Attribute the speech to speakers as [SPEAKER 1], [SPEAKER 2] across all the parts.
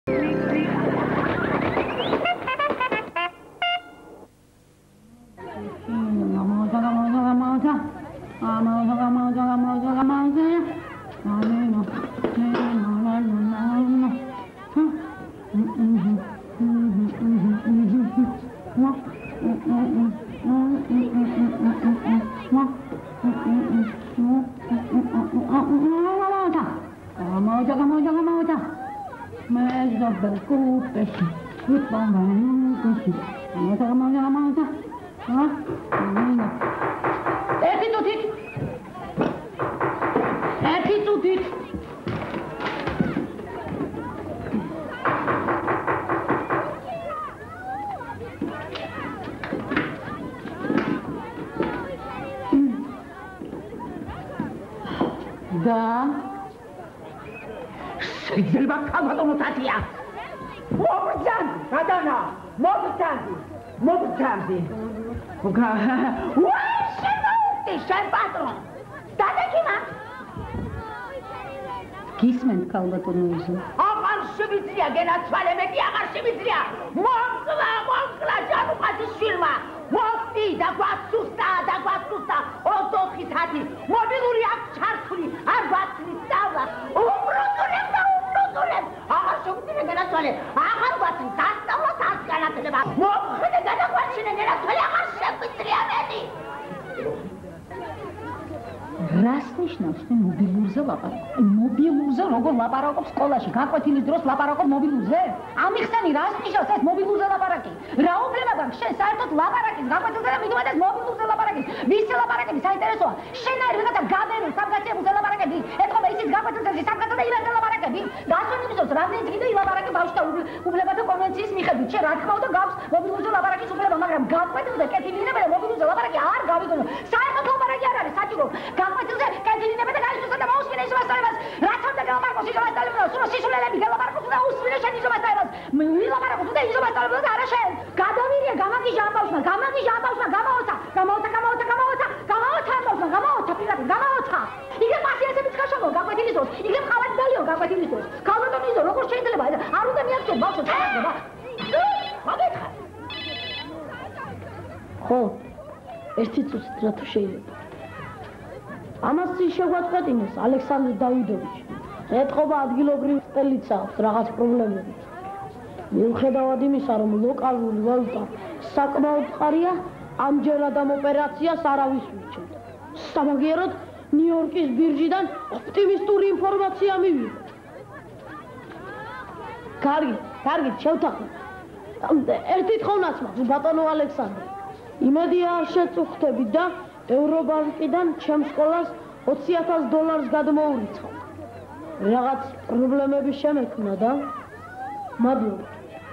[SPEAKER 1] შეიძლება ქალბატონო თათია მოგძანდი გადანა მოგძანდი ვაი შემოუხდი შენ პატრონ დადექიმა გისმენთ ქალბატონო ისო აღარ შემიძლია გენაცვალე მეტი აღარ შემიძლია მოკლა ჯანუყაძის შვილმა მოკდი და გვაცუსტა ოთოხი თათი მობილური აქ ჩართული არ გვაცნის სწავლა უბრუნდულებ აღარ შეგვიძლია გენაცვალე აღარ გვაცნის დასწავლას არ განათლება მოხდე გადაგვაჩინე გენაცვალე აღარ შეგვიძლია მეტი რას ნიშნავს მობილურზე ლაპარაკობ? მობილურზე როგორ ლაპარაკობ სკოლაში? გაკვეთილის დროს ლაპარაკობ მობილურზე? ამიხსენი რას ნიშნავს ეს მობილურზე ლაპარაკი? რა უფლება გაქვს შენ საერთოდ ლაპარაკის გაკვეთილზე და მიდუმედეს მობილურზე ლაპარაკის? ვისი ლაპარაკები საინტერესოა? შენ არ ვიღაცა გაბერულ სამგაცებულზე ლაპარაკები? ეთქობა ისიც გაკვეთილზე სამგაცო და ირანზე ლაპარაკები? გასვენ იმისოს რამდენიც კიდე ილაპარაკე ბავშვთა უფლებათა კონვენციის მიხედვით. შენ რა თქმა უნდა გაქვს მობილურზე ლაპარაკის უფლება, მაგრამ გაკვეთილზე კეთილინება და მობილურზე ლაპარაკი არ გავიგონო. საერთოდ ლაპარაკი არ არის საჭირო. გაკვეთილზე კეთილინება და გაიზუსტა და მოусმინე ისომასწავლებას. რაც უნდა გელაპარაკოს ისომასწავლებლად, სულ სისულელები გელაპარაკოს და უსმინე შენ ისომასწავლებას. ვილაპარაკოს და ისომასწავლებლად არა შენ. გადავირია გამაგიჟა ამ ბავშვმა, გამოოცა პირდაპირ გამოოცა. იგივე პაციენტებიც ხაშავო გაკვეთილის დროს, იგივე ყავად დალიო გაკვეთილის დროს. ქალბატონო ისო როგორ შეიძლება არ უნდა მიაქცევ ბავშვს თანხმობა. მოგეთხარ. ხო, ერთი წუთით რა თუ შეიძლება. ამას შეგვაწყვეტინეს ალექსანდრე დავიდოვიჩი. ეთყობა ადგილობრივ სტელიც აქვს რაღაც პრობლემები. მიუხედავად იმისა, რომ ლოკალური ვალუტა საკმაოდ მყარია, ამჯერად ამ ოპერაციას არავის უჩვენდა. სამაგიეროდ ნიუ-იორკის ბირჟიდან ოპტიმისტური ინფორმაცია მივიღო. კარგი, შევთანხმდით. ერთი თხოვნაც მაქვს, ბატონო ალექსანდრე. იმედია არ შეწუხდებით და ევრობანკიდან ჩემს სკოლას $20,000 გადმოურიცხავთ. რაღაც პრობლემები შემექმნა და მადლობა.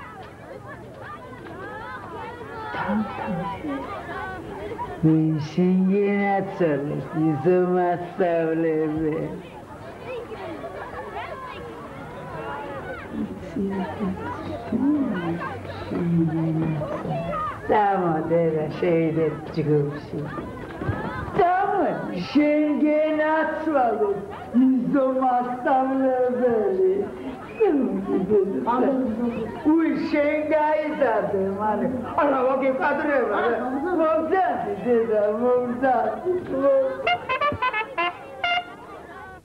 [SPEAKER 2] შენ გენაცვალე ისომასწავლებელი. დამოდერა შეიძლება ჯგუფში. შენ გენაცვალე ისომასწავლებელი. უი შენ გაიზარდე მალე. არა ვაგე კადრება. მომძანდი დედა, მომძანდი.